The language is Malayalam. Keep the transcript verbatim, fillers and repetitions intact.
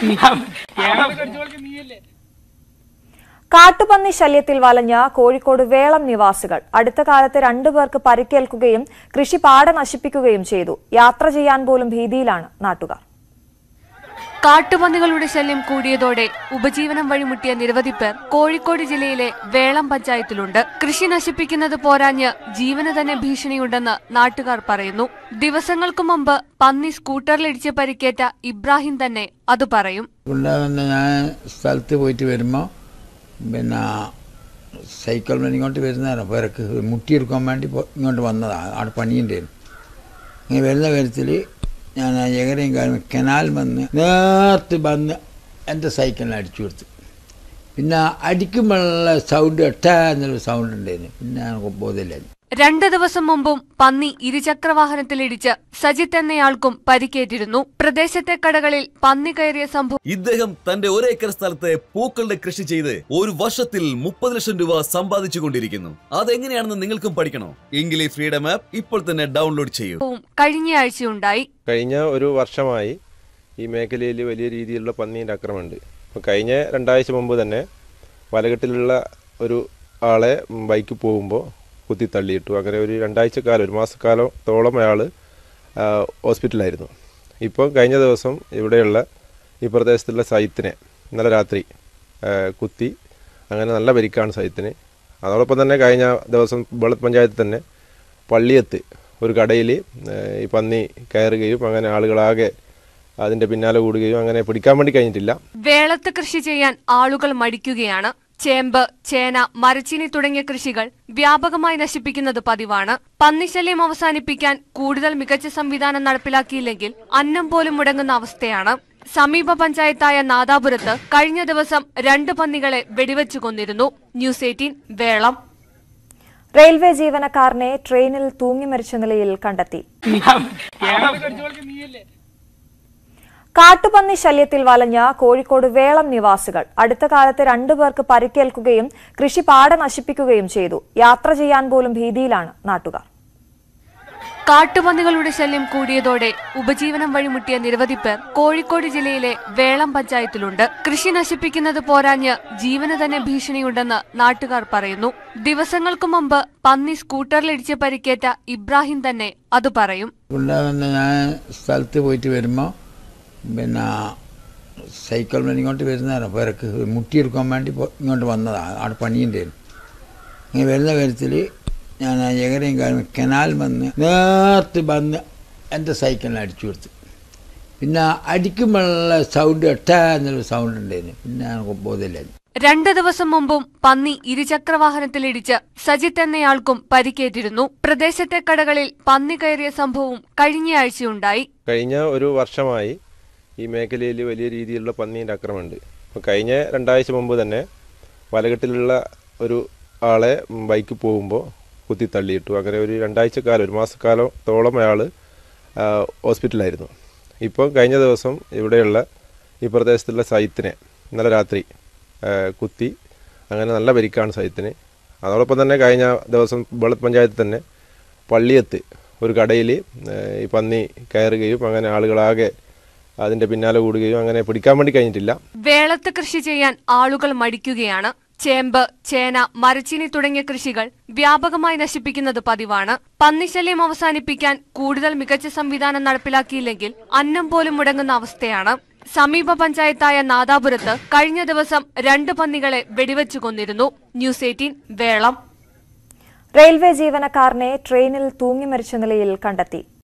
കാട്ടുപന്നി ശല്യത്തിൽ വലഞ്ഞ കോഴിക്കോട് വേളം നിവാസികൾ അടുത്ത കാലത്ത് രണ്ടുപേർക്ക് പരിക്കേൽക്കുകയും കൃഷി പാടെ നശിപ്പിക്കുകയും ചെയ്തു. യാത്ര ചെയ്യാൻ പോലും ഭീതിയിലാണ് നാട്ടുകാർ. കാട്ടുപന്നികളുടെ ശല്യം കൂടിയതോടെ ഉപജീവനം വഴിമുട്ടിയ നിരവധി പേർ കോഴിക്കോട് ജില്ലയിലെ വേളം പഞ്ചായത്തിലുണ്ട്. കൃഷി നശിപ്പിക്കുന്നത് പോരാഞ്ഞ് ജീവന് തന്നെ ഭീഷണിയുണ്ടെന്ന് നാട്ടുകാർ പറയുന്നു. ദിവസങ്ങൾക്ക് മുമ്പ് പന്നി സ്കൂട്ടറിലിടിച്ച് പരിക്കേറ്റ ഇബ്രാഹിം തന്നെ അത് പറയും. ഞാൻ സ്ഥലത്ത് പോയിട്ട് വരുമ്പോൾ പിന്നെ സൈക്കിൾ ഇങ്ങോട്ട് വരുന്നതാണ് പേർക്ക് മുട്ടിയെടുക്കാൻ വേണ്ടി ഇങ്ങോട്ട് വന്നതാണ്. അവിടെ പണിയുണ്ടായിരുന്നു. ഇങ്ങനെ വരുന്ന കാര്യത്തിൽ ഞാൻ എങ്ങനെയും കാര്യം കനാൽ വന്ന് നേരത്തെ വന്ന് എൻ്റെ സൈക്കിളിനെ അടിച്ചു കൊടുത്തു. പിന്നെ അടിക്കുമ്പോഴുള്ള സൗണ്ട് ഒട്ടാ എന്നുള്ള സൗണ്ട് ഉണ്ടായിരുന്നു. പിന്നെ ഞാൻ ബോധമില്ലായിരുന്നു. രണ്ട് ദിവസം മുമ്പും പന്നി ഇരുചക്രവാഹനത്തിലിടിച്ച് സജിത്ത് എന്നയാൾക്കും പരിക്കേറ്റിരുന്നു. പ്രദേശത്തെ കടകളിൽ പന്നി കയറിയ സംഭവം. ഇദ്ദേഹം തന്റെ ഒരേക്കർ സ്ഥലത്ത് പൂക്കളുടെ കൃഷി ചെയ്ത് ഒരു വർഷത്തിൽ മുപ്പത് ലക്ഷം രൂപ സമ്പാദിച്ചുകൊണ്ടിരിക്കുന്നു. അതെങ്ങനെയാണെന്ന് നിങ്ങൾക്കും പഠിക്കണോ? എങ്കിൽ ഈ ഫ്രീഡം ആപ്പ് ഇപ്പോൾ തന്നെ ഡൗൺലോഡ് ചെയ്യൂ. കഴിഞ്ഞയാഴ്ചയുണ്ടായി. കഴിഞ്ഞ ഒരു വർഷമായി ഈ മേഖലയിൽ വലിയ രീതിയിലുള്ള പന്നീൻ്റെ ആക്രമണമുണ്ട്. അപ്പോൾ കഴിഞ്ഞ രണ്ടാഴ്ച മുമ്പ് തന്നെ വലകെട്ടിലുള്ള ഒരു ആളെ ബൈക്ക് പോകുമ്പോൾ കുത്തി തള്ളിയിട്ടു. അങ്ങനെ ഒരു രണ്ടാഴ്ചക്കാലം ഒരു മാസക്കാലത്തോളം അയാൾ ഹോസ്പിറ്റലായിരുന്നു. ഇപ്പോൾ കഴിഞ്ഞ ദിവസം ഇവിടെയുള്ള ഈ പ്രദേശത്തുള്ള സൈത്തിനെ ഇന്നലെ രാത്രി കുത്തി അങ്ങനെ നല്ല പരിക്കാണ് സൈത്തിന്. അതോടൊപ്പം തന്നെ കഴിഞ്ഞ ദിവസം വെള്ളത്ത് പഞ്ചായത്തിൽ തന്നെ പള്ളിയത്ത് ഒരു കടയിൽ ഈ പന്നി കയറുകയും അങ്ങനെ ആളുകളാകെ അതിൻ്റെ പിന്നാലെ കൂടുകയും അങ്ങനെ പിടിക്കാൻ വേണ്ടി കഴിഞ്ഞിട്ടില്ല. വേളത്ത് കൃഷി ചെയ്യാൻ ആളുകൾ മടിക്കുകയാണ്. ചേമ്പ്, ചേന, മരച്ചീനി തുടങ്ങിയ കൃഷികൾ വ്യാപകമായി നശിപ്പിക്കുന്നത് പതിവാണ്. പന്നിശല്യം അവസാനിപ്പിക്കാൻ കൂടുതൽ മികച്ച സംവിധാനം നടപ്പിലാക്കിയില്ലെങ്കിൽ അന്നം പോലും മുടങ്ങുന്ന അവസ്ഥയാണ്. സമീപ പഞ്ചായത്തായ നാദാപുരത്ത് കഴിഞ്ഞ ദിവസം രണ്ട് പന്നികളെ വെടിവെച്ചു കൊന്നിരുന്നു. News eighteen Velom. റെയിൽവേ ജീവനക്കാരനെ ട്രെയിനിൽ തൂങ്ങി മരിച്ച നിലയിൽ കണ്ടെത്തി. കാട്ടുപന്നി ശല്യത്തിൽ വലഞ്ഞ കോഴിക്കോട് വേളം നിവാസികൾ അടുത്ത കാലത്ത് രണ്ടുപേർക്ക് പരിക്കേൽക്കുകയും കൃഷി പാടെ നശിപ്പിക്കുകയും ചെയ്തു. യാത്ര ചെയ്യാൻ പോലും ഭീതിയിലാണ് നാട്ടുകാർ. കാട്ടുപന്നികളുടെ ശല്യം കൂടിയതോടെ ഉപജീവനം വഴിമുട്ടിയ നിരവധി പേർ കോഴിക്കോട് ജില്ലയിലെ വേളം പഞ്ചായത്തിലുണ്ട്. കൃഷി നശിപ്പിക്കുന്നത് പോരാഞ്ഞ് ജീവന് തന്നെ ഭീഷണിയുണ്ടെന്ന് നാട്ടുകാർ പറയുന്നു. ദിവസങ്ങൾക്ക് മുമ്പ് പന്നി സ്കൂട്ടറിലിടിച്ച് പരിക്കേറ്റ ഇബ്രാഹിം തന്നെ അത് പറയും. ഞാൻ സ്ഥലത്ത് പോയിട്ട് വരുമ്പോൾ പിന്നെ സൈക്കിൾ ഇങ്ങോട്ട് വരുന്നതാണ് പേർക്ക് മുട്ടിയെടുക്കാൻ വേണ്ടി ഇങ്ങോട്ട് വന്നതാണ്. അവിടെ പണിയുണ്ടായിരുന്നു. ഇങ്ങനെ വരുന്ന കാര്യത്തിൽ ഞാൻ എങ്ങനെയും കാര്യം കനാൽ വന്ന് നേരത്തെ വന്ന് എൻ്റെ സൈക്കിളിനെ അടിച്ചു കൊടുത്തു. പിന്നെ അടിക്കുമ്പോഴുള്ള സൗണ്ട് ഒട്ടാ എന്നുള്ള സൗണ്ട് ഉണ്ടായിരുന്നു. പിന്നെ ഞാൻ ബോധമില്ലായിരുന്നു. രണ്ട് ദിവസം മുമ്പും പന്നി ഇരുചക്രവാഹനത്തിലിടിച്ച് സജിത്ത് എന്നയാൾക്കും പരിക്കേറ്റിരുന്നു. പ്രദേശത്തെ കടകളിൽ പന്നി കയറിയ സംഭവം കഴിഞ്ഞയാഴ്ചയുണ്ടായി. കഴിഞ്ഞ ഒരു വർഷമായി ഈ മേഖലയിൽ വലിയ രീതിയിലുള്ള പന്നീൻ്റെ ആക്രമണമുണ്ട്. അപ്പോൾ കഴിഞ്ഞ രണ്ടാഴ്ച മുമ്പ് തന്നെ വലകെട്ടിലുള്ള ഒരു ആളെ ബൈക്ക് പോകുമ്പോൾ കുത്തി തള്ളിയിട്ടു. അങ്ങനെ ഒരു രണ്ടാഴ്ചക്കാലം ഒരു മാസക്കാലത്തോളം അയാൾ ഹോസ്പിറ്റലായിരുന്നു. ഇപ്പോൾ കഴിഞ്ഞ ദിവസം ഇവിടെയുള്ള ഈ പ്രദേശത്തുള്ള സൈത്തിനെ ഇന്നലെ രാത്രി കുത്തി അങ്ങനെ നല്ല പരിക്കാണ് സൈത്തിന്. അതോടൊപ്പം തന്നെ കഴിഞ്ഞ ദിവസം വെള്ളത്ത് പഞ്ചായത്തിൽ തന്നെ പള്ളിയത്ത് ഒരു കടയിൽ ഈ പന്നി കയറുകയും അങ്ങനെ ആളുകളാകെ അതിന്റെ പിന്നാലെ കൂടുകയും അങ്ങനെ പിടിക്കാൻ വേണ്ടി കഴിഞ്ഞിട്ടില്ല. വേളത്ത് കൃഷി ചെയ്യാൻ ആളുകൾ മടിക്കുകയാണ്. ചേമ്പ്, ചേന, മരച്ചീനി തുടങ്ങിയ കൃഷികൾ വ്യാപകമായി നശിപ്പിക്കുന്നത് പതിവാണ്. പന്നിശല്യം അവസാനിപ്പിക്കാൻ കൂടുതൽ മികച്ച സംവിധാനം നടപ്പിലാക്കിയില്ലെങ്കിൽ അന്നം പോലും മുടങ്ങുന്ന അവസ്ഥയാണ്. സമീപ പഞ്ചായത്തായ നാദാപുരത്ത് കഴിഞ്ഞ ദിവസം രണ്ട് പന്നികളെ വെടിവെച്ചു കൊന്നിരുന്നു. News eighteen Velom. റെയിൽവേ ജീവനക്കാരനെ ട്രെയിനിൽ തൂങ്ങി മരിച്ച നിലയിൽ കണ്ടെത്തി.